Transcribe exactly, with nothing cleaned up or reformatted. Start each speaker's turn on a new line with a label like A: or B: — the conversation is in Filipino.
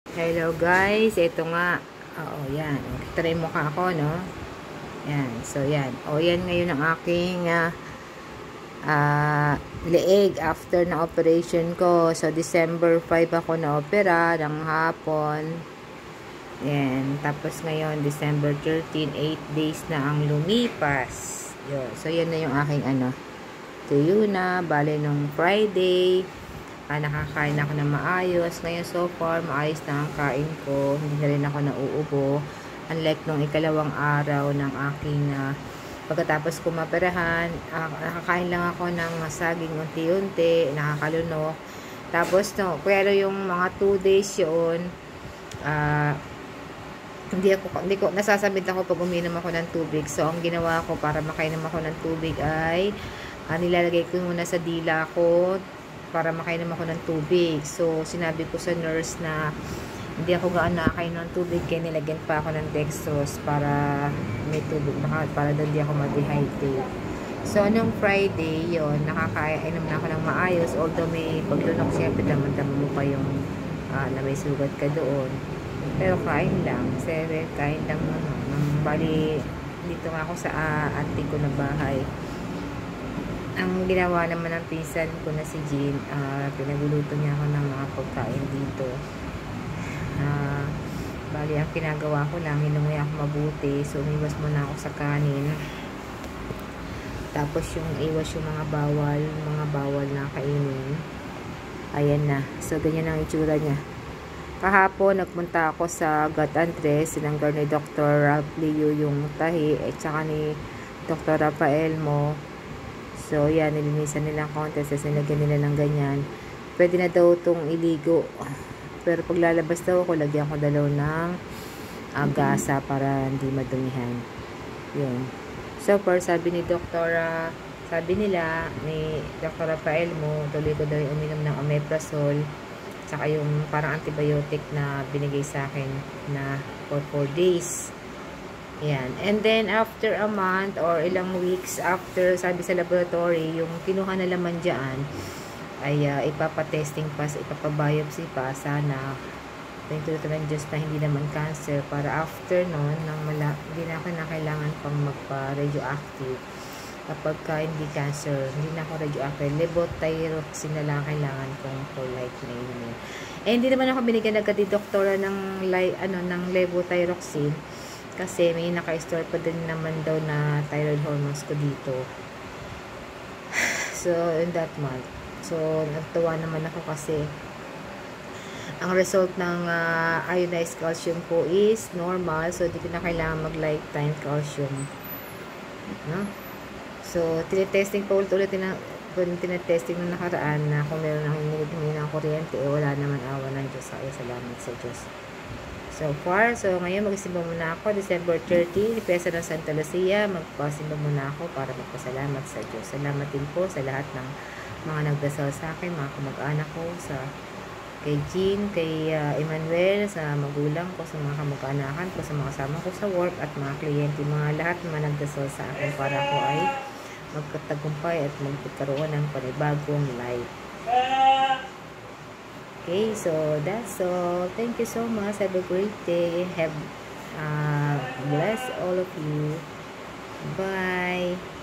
A: Hello guys, ito nga. Oo, yan. Kita rin mukha ko, no? Yan. So, yan. O, yan ngayon ang aking uh, uh, leeg after na operation ko. So, December five ako na opera ng hapon. Yan. Tapos ngayon, December thirteen, eight days na ang lumipas. Yun. So, yan na yung aking ano. Tuyo na. Bale nung Friday. Ah, nakakain ako na maayos. Ngayon so far, maayos na ang kain ko. Hindi na rin ako nauubo. Unlike nung ikalawang araw ng aking uh, pagkatapos ko maperahan, uh, nakakain lang ako ng saging unti-unti, nakakalunok. Tapos, no, pero yung mga two days yun, uh, hindi ako, hindi ko, nasasabit ako pag uminom ako ng tubig. So, ang ginawa ko para makainom ako ng tubig ay, uh, nilalagay ko muna sa dila ko, para makainom ako ng tubig. So, sinabi ko sa nurse na hindi ako gaan nakakain ng tubig, kaya nilagyan pa ako ng dextrose para may tubig, para doon hindi ako ma-dehydrate. So, nung Friday, yon nakakainom na ako ng maayos, although may paglunok, siyempre daman-daman mo pa yung uh, na may sugat ka doon. Pero kain lang, sere, kain lang ano, nang bali, dito nga ako sa uh, auntie ko na bahay. Ang ginawa naman ng pinsan ko na si Jean, uh, pinaguluto niya ako ng mga pagkain dito. Uh, bali, ang kinagawa ko lang, hinunguy ako mabuti. So, umiwas muna ako sa kanin. Tapos, yung iwas yung mga bawal, mga bawal na kainin. Ayan na. So, ganyan ang itsura niya. Kahapon, nagpunta ako sa Gat Andres, sinanggar ni Doctor Ralph Leo yung tahi, at saka ni Doctor Rafael mo. So, yan, nilinisan nilang contest, nilagyan nila ng ganyan. Pwede na daw itong iligo. Pero pag lalabas daw ako, lagyan ko dalaw ng agasa para hindi madumihan. Yun. So, far, sabi ni Doktor, uh, sabi nila, ni Doctor Rafael mo, tuloy ko daw yung uminom ng omeprazole, tsaka yung parang antibiotic na binigay sa akin na for four days. Yan. And then, after a month or ilang weeks after, sabi sa laboratory, yung kinuha na laman dyan, ay uh, ipapatesting pa, ipapabiopsy pa, sana, pinituto ng Diyos na hindi naman cancer, para after nun, nang mala, hindi na ako na kailangan pang magpa-radioactive. Kapag ka hindi cancer, hindi na ako radioactive, levothyroxine na lang kailangan kong for life na inumin. Eh, hindi naman ako binigyan agad ni doktora ng, ano, ng levothyroxine, kasi may naka-store pa din naman daw na thyroid hormones ko dito. So, in that month. So, nagtuwa naman ako kasi ang result ng uh, iodized calcium ko is normal. So, hindi ko na kailangan mag-lifetime calcium. No? So, tinetesting pa ulit-ulit na tinetesting na nakaraan na kung meron akong hinihingi ng kuryente, eh, wala naman, awa ng Diyos. Ay, salamat sa Diyos. So far, so ngayon magsimba muna ako, December thirty, Pesa ng Santa Lucia, magpasimba muna ako para magpasalamat sa Diyos. Salamat din po sa lahat ng mga nagdasal sa akin, mga kamag-anak ko, sa kay Jean, kay uh, Emmanuel, sa magulang ko, sa mga kamag-anakan ko, sa mga kasama ko sa work, at mga kliyente, mga lahat mga nagdasal sa akin para ako ay magkatagumpay at magkaroon ng panibagong life. Okay, so that's all. Thank you so much. Have a great day. Have uh, bless all of you. Bye.